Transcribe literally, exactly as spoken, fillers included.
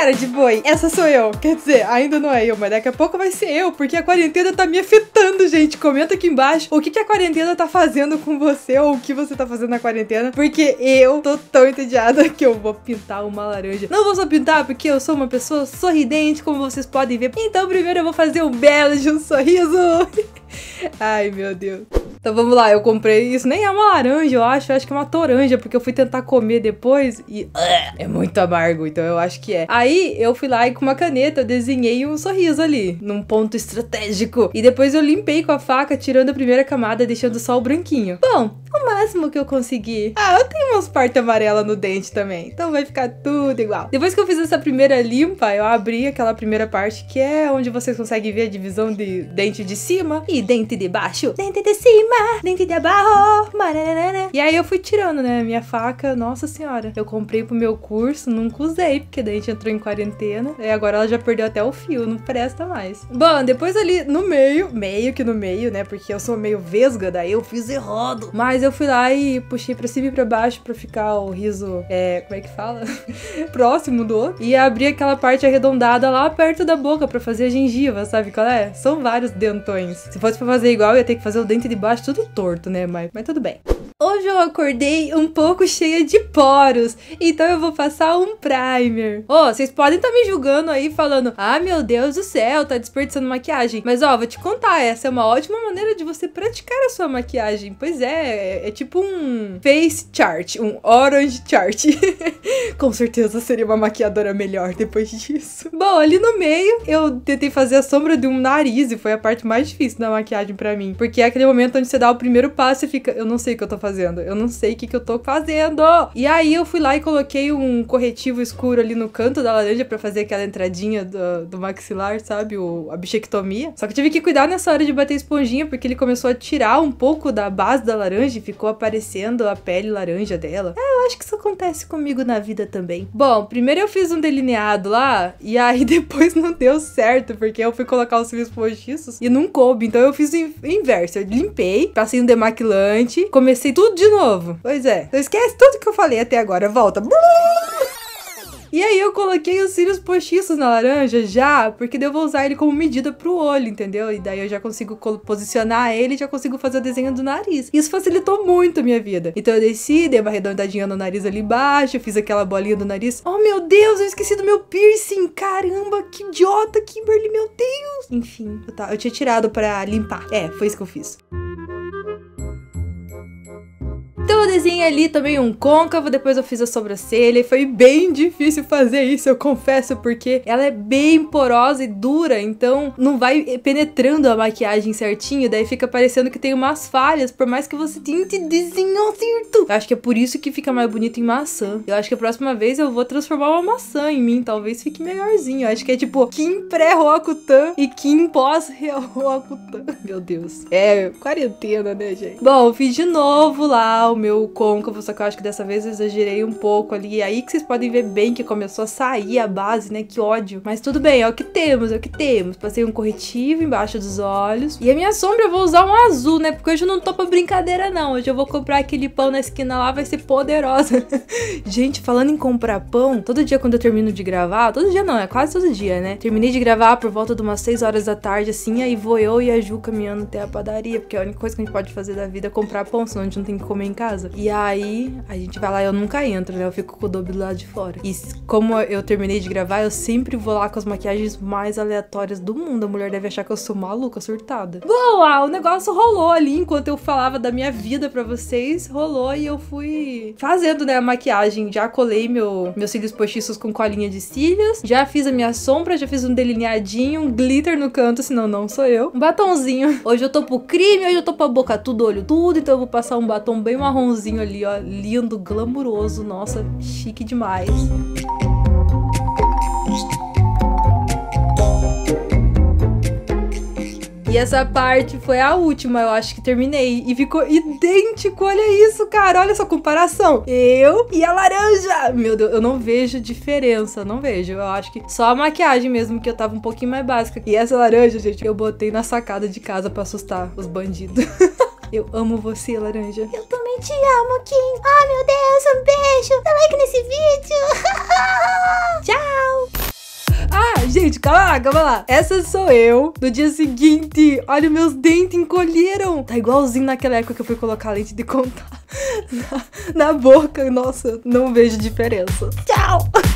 cara de boi, essa sou eu. Quer dizer, ainda não é eu, mas daqui a pouco vai ser eu, porque a quarentena tá me afetando, gente. Comenta aqui embaixo o que, que a quarentena tá fazendo com você, ou o que você tá fazendo na quarentena, porque eu tô tão entediada que eu vou pintar uma laranja. Não vou só pintar, porque eu sou uma pessoa sorridente, como vocês podem ver. Então primeiro eu vou fazer um belo de um sorriso. Ai, meu Deus. Então vamos lá, eu comprei isso, nem é uma laranja, eu acho, eu acho que é uma toranja, porque eu fui tentar comer depois e uh, é muito amargo, então eu acho que é. Aí eu fui lá e com uma caneta eu desenhei um sorriso ali, num ponto estratégico, e depois eu limpei com a faca, tirando a primeira camada, deixando só o branquinho. Bom, o máximo que eu consegui. Ah, eu tenho umas partes amarelas no dente também, então vai ficar tudo igual. Depois que eu fiz essa primeira limpa, eu abri aquela primeira parte que é onde vocês conseguem ver a divisão de dente de cima e dente de baixo, dente de cima, dente de abaixo, maranana. E aí eu fui tirando, né, minha faca, nossa senhora. Eu comprei pro meu curso, nunca usei, porque daí a gente entrou em quarentena, e agora ela já perdeu até o fio, não presta mais. Bom, depois ali no meio, meio que no meio, né, porque eu sou meio vesga, daí eu fiz errado. Mas eu fui lá e puxei pra cima e pra baixo pra ficar o riso, é, como é que fala? Próximo do outro. E abri aquela parte arredondada lá perto da boca pra fazer a gengiva, sabe qual é? São vários dentões. Se fosse pra fazer igual, eu ia ter que fazer o dente de baixo tudo torto, né? Mas, mas tudo bem. Hoje eu acordei um pouco cheia de poros, então eu vou passar um primer. Ô, oh, vocês podem estar tá me julgando aí, falando, ah, meu Deus do céu, tá desperdiçando maquiagem. Mas, ó, vou te contar, essa é uma ótima maneira de você praticar a sua maquiagem. Pois é, é, é tipo um face chart, um orange chart. Com certeza seria uma maquiadora melhor depois disso. Bom, ali no meio, eu tentei fazer a sombra de um nariz e foi a parte mais difícil da maquiagem pra mim. Porque é aquele momento onde você dá o primeiro passo e fica, eu não sei o que eu tô fazendo. fazendo, eu não sei o que que eu tô fazendo. E aí eu fui lá e coloquei um corretivo escuro ali no canto da laranja pra fazer aquela entradinha do, do maxilar, sabe, o, a bichectomia. Só que eu tive que cuidar nessa hora de bater esponjinha, porque ele começou a tirar um pouco da base da laranja e ficou aparecendo a pele laranja dela. É, eu acho que isso acontece comigo na vida também. Bom, primeiro eu fiz um delineado lá, e aí depois não deu certo, porque eu fui colocar os cílios postiços e não coube, então eu fiz o inverso, eu limpei, passei um demaquilante, comecei tudo de novo. Pois é. Então esquece tudo que eu falei até agora. Volta. E aí eu coloquei os cílios postiços na laranja já, porque daí eu vou usar ele como medida pro olho, entendeu? E daí eu já consigo posicionar ele e já consigo fazer o desenho do nariz. Isso facilitou muito a minha vida. Então eu desci, dei uma arredondadinha no nariz ali embaixo, fiz aquela bolinha do nariz. Oh, meu Deus, eu esqueci do meu piercing. Caramba, que idiota, Kimberly, meu Deus. Enfim, eu, tá, eu tinha tirado pra limpar. É, foi isso que eu fiz. Então eu desenhei ali também um côncavo, depois eu fiz a sobrancelha e foi bem difícil fazer isso, eu confesso, porque ela é bem porosa e dura, então não vai penetrando a maquiagem certinho, daí fica parecendo que tem umas falhas, por mais que você tente desenhar certo. Eu acho que é por isso que fica mais bonito em maçã. Eu acho que a próxima vez eu vou transformar uma maçã em mim, talvez fique melhorzinho. Eu acho que é tipo Kim pré-Roacutan e Kim pós-Roacutan. Meu Deus. É, quarentena, né, gente? Bom, eu fiz de novo lá o meu côncavo, só que eu acho que dessa vez eu exagerei um pouco ali. E aí que vocês podem ver bem que começou a sair a base, né? Que ódio. Mas tudo bem, é o que temos, é o que temos. Passei um corretivo embaixo dos olhos. E a minha sombra eu vou usar um azul, né? Porque hoje eu não tô pra brincadeira, não. Hoje eu vou comprar aquele pão na esquina lá, vai ser poderosa. Gente, falando em comprar pão, todo dia quando eu termino de gravar, todo dia não, é quase todo dia, né? Terminei de gravar por volta de umas seis horas da tarde, assim, aí vou eu e a Ju caminhando até a padaria, porque a única coisa que a gente pode fazer da vida é comprar pão, senão a gente não tem que comer em casa. E aí, a gente vai lá e eu nunca entro, né? Eu fico com o dobro do lado de fora. E como eu terminei de gravar, eu sempre vou lá com as maquiagens mais aleatórias do mundo. A mulher deve achar que eu sou maluca, surtada. Bom, ah, o negócio rolou ali enquanto eu falava da minha vida pra vocês. Rolou e eu fui fazendo, né, a maquiagem. Já colei meu, meus cílios postiços com colinha de cílios. Já fiz a minha sombra, já fiz um delineadinho, um glitter no canto, senão não sou eu. Um batonzinho. Hoje eu tô pro crime, hoje eu tô pra boca tudo, olho tudo. Então eu vou passar um batom bem marronzinho ali, ó, lindo, glamuroso, nossa, chique demais. E essa parte foi a última, eu acho que terminei. E ficou idêntico, olha isso, cara. Olha essa comparação. Eu e a laranja. Meu Deus, eu não vejo diferença, não vejo. Eu acho que só a maquiagem mesmo, que eu tava um pouquinho mais básica. E essa laranja, gente, eu botei na sacada de casa pra assustar os bandidos. Eu amo você, laranja. Eu também te amo, Kim. Ai, meu Deus, um beijo. Dá like nesse vídeo. Tchau. lá, calma lá. Essa sou eu. No dia seguinte, olha, meus dentes encolheram. Tá igualzinho naquela época que eu fui colocar lente de contato na, na boca. Nossa, não vejo diferença. Tchau!